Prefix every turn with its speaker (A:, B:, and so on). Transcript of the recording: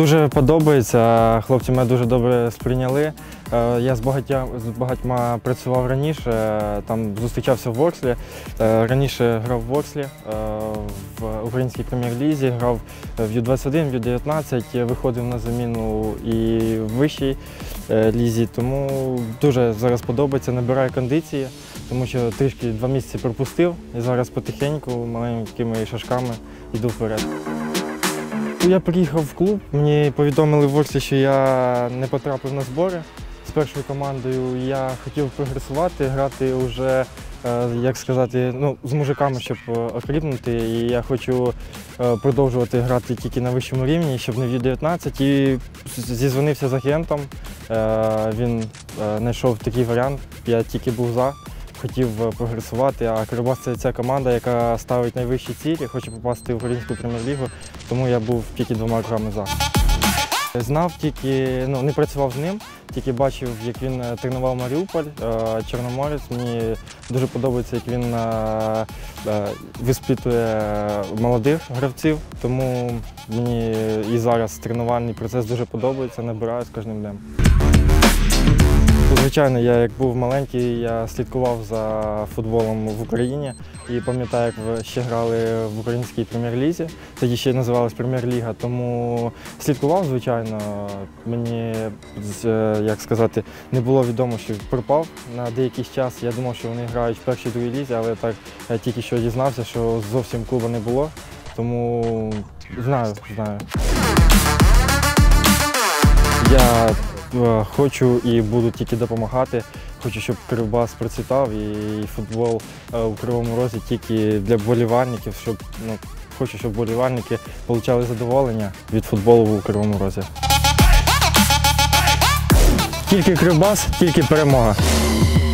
A: Дуже подобається, хлопці мене дуже добре сприйняли. Я з багатьма працював раніше, там зустрічався в Ворслі. Раніше грав в Ворслі, в українській прем'єр-лізі, грав в Ю-21, в Ю-19, виходив на заміну і в вищій лізі, тому дуже зараз подобається, набираю кондиції, тому що трішки 2 місяці пропустив і зараз потихеньку, маленькими шажками йду вперед. Я приїхав в клуб, мені повідомили в Ворслі, що я не потрапив на збори з першою командою. Я хотів прогресувати, грати вже, як сказати, з мужиками, щоб окріпнути. І я хочу продовжувати грати тільки на вищому рівні, щоб не в Ю-19. І зізвонився з агентом, він знайшов такий варіант, я тільки був за. Хотів прогресувати, а Кривбас – це ця команда, яка ставить найвищі цілі, хоче попасти в українську прем'єр-лігу, тому я був тільки 2 кроками за. Знав тільки, не працював з ним, тільки бачив, як він тренував Маріуполь, Чорноморець. Мені дуже подобається, як він виспитує молодих гравців, тому мені і зараз тренувальний процес дуже подобається, набираю з кожним днем. Звичайно, я як був маленький, я слідкував за футболом в Україні і пам'ятаю, як ви ще грали в українській прем'єр-лізі, тоді ще називалась прем'єр-ліга, тому слідкував, звичайно. Мені, як сказати, не було відомо, що пропав на деякий час. Я думав, що вони грають в першій-другій лізі, але так я тільки що дізнався, що зовсім клубу не було, тому знаю. Я хочу і буду тільки допомагати. Хочу, щоб Кривбас процвітав і футбол у Кривому Розі тільки для вболівальників, хочу, щоб вболівальники отримали задоволення від футболу у Кривому Розі. Тільки Кривбас, тільки перемога.